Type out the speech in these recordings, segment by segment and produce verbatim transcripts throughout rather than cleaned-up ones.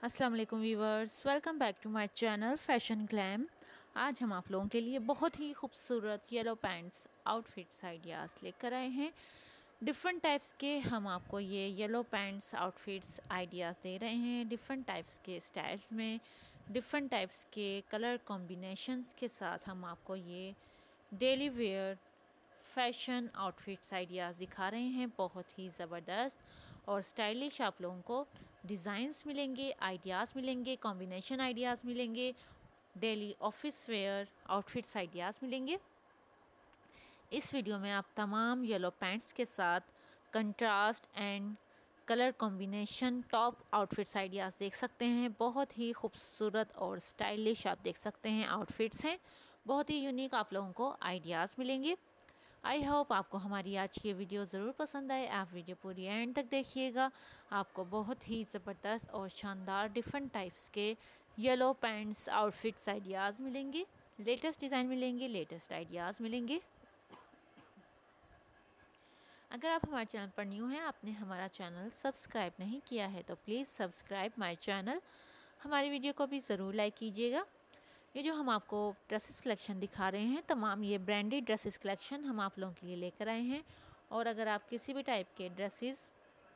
अस्सलाम वालेकुम viewers, welcome back to my channel fashion glam. आज हम आप लोगों के लिए बहुत ही खूबसूरत येलो पैंट्स आउटफिट्स आइडियाज़ लेकर आए हैं। डिफरेंट टाइप्स के हम आपको ये येलो पैंट्स आउटफिट्स आइडियाज़ दे रहे हैं। डिफरेंट टाइप्स के स्टाइल्स में, डिफरेंट टाइप्स के कलर कॉम्बिनेशंस के साथ हम आपको ये daily wear fashion outfits ideas दिखा रहे हैं। बहुत ही ज़बरदस्त और स्टाइलिश आप लोगों को डिज़ाइंस मिलेंगे, आइडियाज़ मिलेंगे, कॉम्बिनेशन आइडियाज़ मिलेंगे, daily office wear outfits ideas मिलेंगे। इस वीडियो में आप तमाम येलो पैंट्स के साथ contrast and colour combination top outfits ideas देख सकते हैं। बहुत ही खूबसूरत और स्टाइलिश आप देख सकते हैं आउटफिट्स हैं। बहुत ही यूनिक आप लोगों को आइडियाज़ मिलेंगे। आई होप आपको हमारी आज की वीडियो ज़रूर पसंद आए। आप वीडियो पूरी एंड तक देखिएगा। आपको बहुत ही ज़बरदस्त और शानदार डिफरेंट टाइप्स के येलो पैंट्स आउटफिट्स आइडियाज़ मिलेंगे, लेटेस्ट डिज़ाइन मिलेंगे, लेटेस्ट आइडियाज़ मिलेंगे। अगर आप हमारे चैनल पर न्यू हैं, आपने हमारा चैनल सब्सक्राइब नहीं किया है तो प्लीज़ सब्सक्राइब माय चैनल। हमारी वीडियो को भी ज़रूर लाइक कीजिएगा। ये जो हम आपको ड्रेसेस कलेक्शन दिखा रहे हैं, तमाम ये ब्रांडेड ड्रेसेस कलेक्शन हम आप लोगों के लिए लेकर आए हैं। और अगर आप किसी भी टाइप के dresses,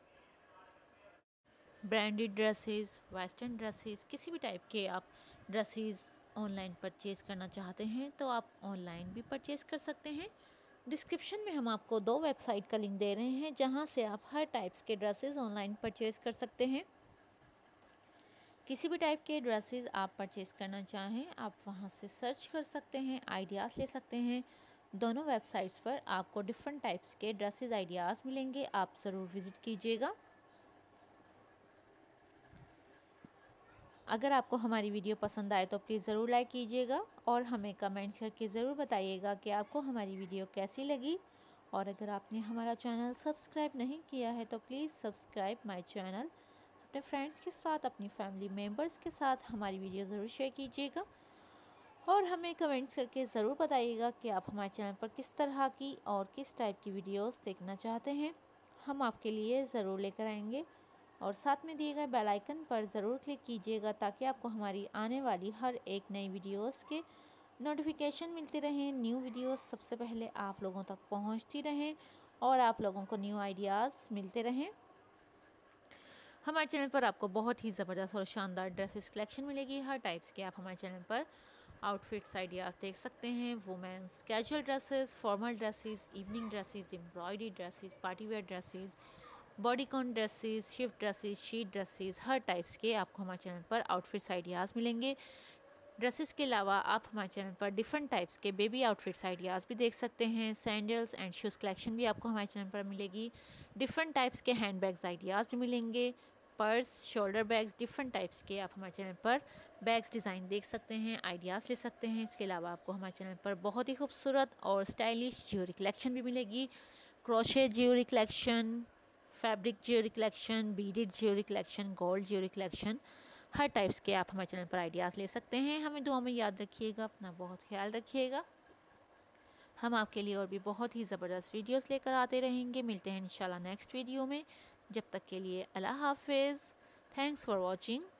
branded dresses, western dresses, किसी भी टाइप के आप ड्रेसेस ऑनलाइन परचेज़ करना चाहते हैं तो आप ऑनलाइन भी परचेज़ कर सकते हैं। डिस्क्रिप्शन में हम आपको दो वेबसाइट का लिंक दे रहे हैं जहां से आप हर टाइप्स के ड्रेसेस ऑनलाइन परचेज़ कर सकते हैं। किसी भी टाइप के ड्रेसेस आप परचेज़ करना चाहें, आप वहां से सर्च कर सकते हैं, आइडियाज़ ले सकते हैं। दोनों वेबसाइट्स पर आपको डिफरेंट टाइप्स के ड्रेसेस आइडियाज़ मिलेंगे। आप ज़रूर विज़िट कीजिएगा। अगर आपको हमारी वीडियो पसंद आए तो प्लीज़ ज़रूर लाइक कीजिएगा और हमें कमेंट्स करके ज़रूर बताइएगा कि आपको हमारी वीडियो कैसी लगी। और अगर आपने हमारा चैनल सब्सक्राइब नहीं किया है तो प्लीज़ सब्सक्राइब माय चैनल। अपने फ्रेंड्स के साथ, अपनी फैमिली मेम्बर्स के साथ हमारी वीडियो ज़रूर शेयर कीजिएगा और हमें कमेंट्स करके ज़रूर बताइएगा कि आप हमारे चैनल पर किस तरह की और किस टाइप की वीडियोस देखना चाहते हैं। हम आपके लिए ज़रूर लेकर आएंगे। और साथ में दिए गए बेल आइकन पर ज़रूर क्लिक कीजिएगा ताकि आपको हमारी आने वाली हर एक नई वीडियोस के नोटिफिकेशन मिलते रहें। न्यू वीडियोस सबसे पहले आप लोगों तक पहुंचती रहें और आप लोगों को न्यू आइडियाज़ मिलते रहें। हमारे चैनल पर आपको बहुत ही ज़बरदस्त और शानदार ड्रेसेस कलेक्शन मिलेगी। हर टाइप्स के आप हमारे चैनल पर आउटफिट्स आइडियाज़ देख सकते हैं। Women's casual dresses, formal dresses, evening dresses, embroidery dresses, party wear dresses, bodycon dresses, shift dresses, sheath dresses, हर टाइप्स के आपको हमारे चैनल पर आउटफिट्स आइडियाज़ मिलेंगे। ड्रेसेस के अलावा आप हमारे चैनल पर डिफरेंट टाइप्स के बेबी आउटफिट्स आइडियाज़ भी देख सकते हैं। सैंडल्स एंड शूज़ कलेक्शन भी आपको हमारे चैनल पर मिलेगी। डिफरेंट टाइप्स के हैंड बैग्स आइडियाज़ भी मिलेंगे। Purse, shoulder bags, different types के आप हमारे चैनल पर बैग्स डिज़ाइन देख सकते हैं, आइडियाज़ ले सकते हैं। इसके अलावा आपको हमारे चैनल पर बहुत ही खूबसूरत और स्टाइलिश ज्वेलरी कलेक्शन भी मिलेगी। Crochet jewellery collection, fabric jewellery collection, beaded jewellery collection, gold jewellery collection, हर टाइप्स के आप हमारे चैनल पर आइडियाज़ ले सकते हैं। हमें दुआ में याद रखिएगा। अपना बहुत ख्याल रखिएगा। हम आपके लिए और भी बहुत ही ज़बरदस्त वीडियोस लेकर आते रहेंगे। मिलते हैं इंशाल्लाह नेक्स्ट वीडियो में। जब तक के लिए अल्लाह हाफिज़। Thanks for watching.